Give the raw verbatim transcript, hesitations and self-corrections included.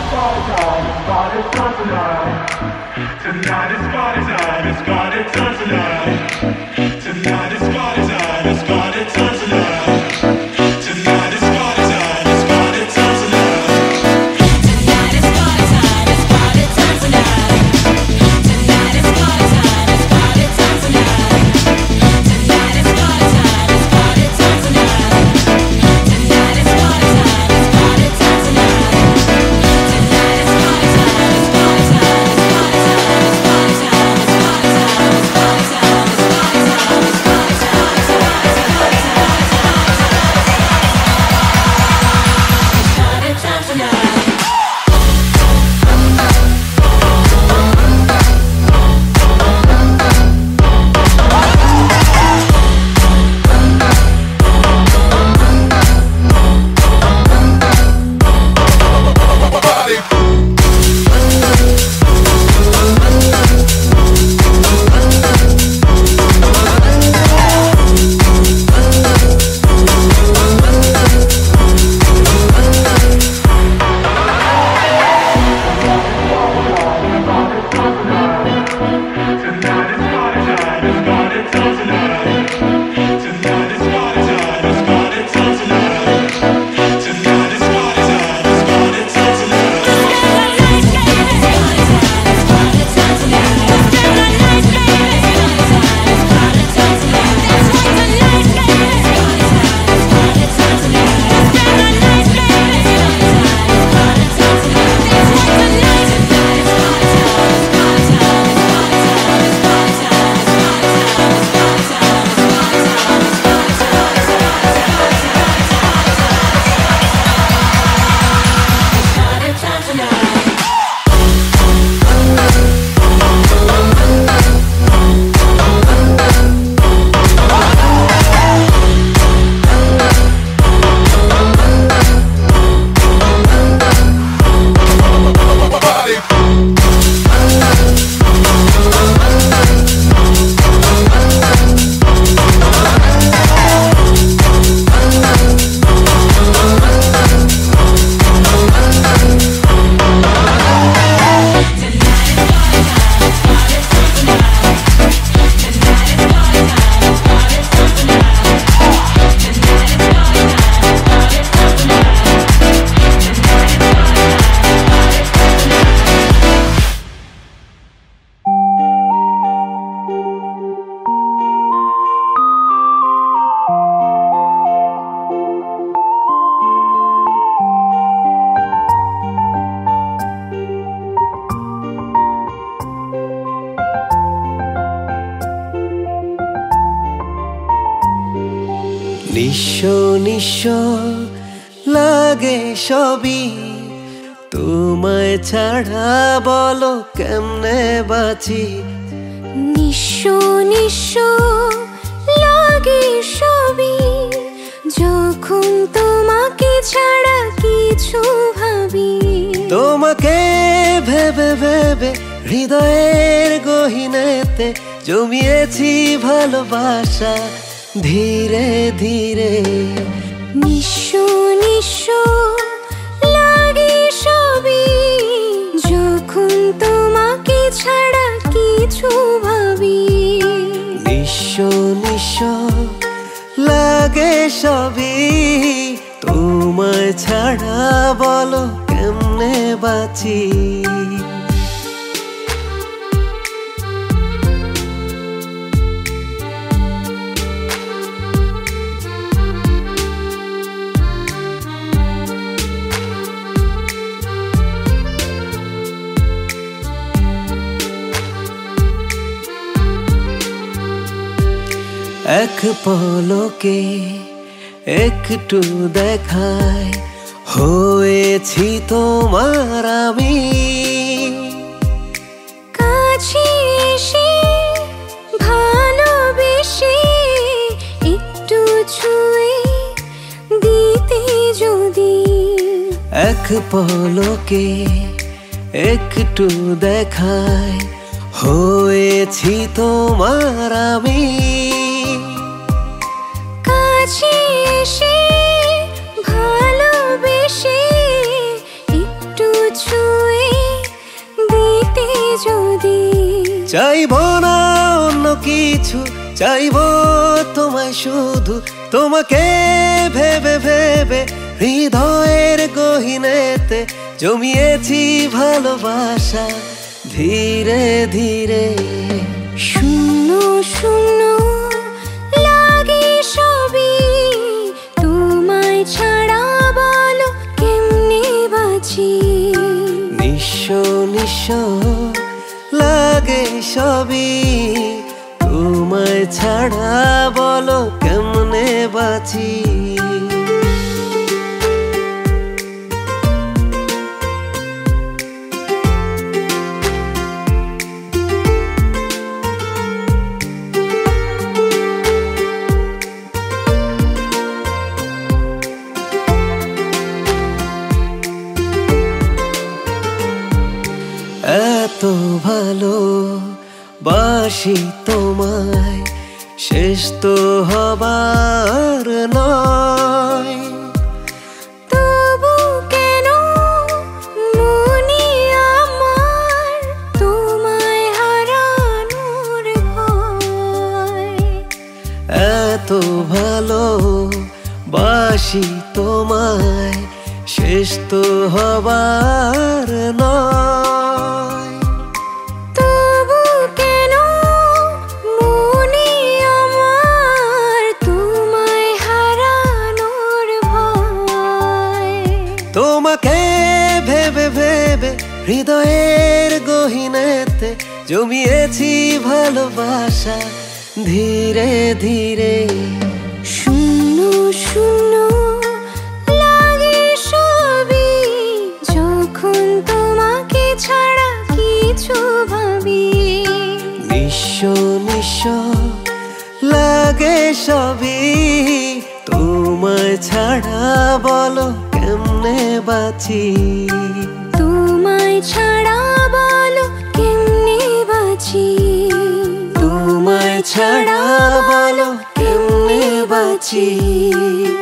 party time, it's party time tonight. Tonight is party time, it's party time tonight. Tonight is party time, it's party time tonight. Tonight is party time, it's party time tonight. Tonight is party time, it's party time tonight. Tonight is party time, it's party time tonight. Tonight is party time, it's party time tonight. Tonight is party time, it's party time tonight. Tonight is party time, it's party time, it's party time, it's party time, it's party time, it's party time, it's party time, it's party time, it's party time, it's party time tonight. নিঃস্ব নিঃস্ব লাগে সবই তোমায় ছাড়া, বলো কেমনে বাঁচি। নিঃস্ব নিঃস্ব লাগে সবই যখন তোমাকে ছাড়া কিছু ভাবি। তোমাকে ভেবে ভেবে হৃদয়ের গহীনেতে জমিয়েছি ভালোবাসা ধীরে ধীরে। নিঃস্ব নিঃস্ব লাগে সবই যখন তোমাকে ছাড়া কিছু ভাবি। নিঃস্ব নিঃস্ব লাগে সবই তোমায় ছাড়া, বলো কেমনে বাঁচি। এক পলকে একটু দেখায় হয়েছি তোমার আমি। কাছে এসে ভালোবেসে একটু ছুঁয়ে দিতে যদি। এক পলকে একটু দেখায় হয়েছি তোমার আমি। কাছে এসে ভালোবেসে একটু ছুঁয়ে চাইবো না অন্য কিছু, চাইবো তোমায় শুধু, তোমাকে ভেবে ভেবে হৃদয়ের গহীনেতে জমিয়েছি ভালোবাসা ধীরে ধীরে। শূন্য শূন্য লাগে সবই, তোমায় ছাড়া বলো কেমনে বাঁচি। নিঃস্ব নিঃস্ব লাগে সবই, তোমায় ছাড়া বলো কেমনে বাঁচি। এত ভালো বাসি তোমায়, শেষ তো হবার নয়। তবু কেন মনে আমার তোমায় হারানোর ভয়। এত ভালো বাসি তোমায়, শেষ তো হবার নয়। তবু কেন মনে আমার তোমায় হারানোর ভয়। তোমাকে ভেবে ভেবে হৃদয়ের গহীনেতে জমিয়েছি ভালোবাসা ধীরে ধীরে। শূন্য শূন্য লাগে সবই, যখন তোমাকে ছাড়া কিছু ভাবি। নিঃস্ব নিঃস্ব লাগে সবই, তোমায় ছাড়া বলো কেমনে বাঁচি। তোমায় ছাড়া বলো কেমনে বাঁচি। তোমায় ছাড়া বলো কেমনে বাঁচি।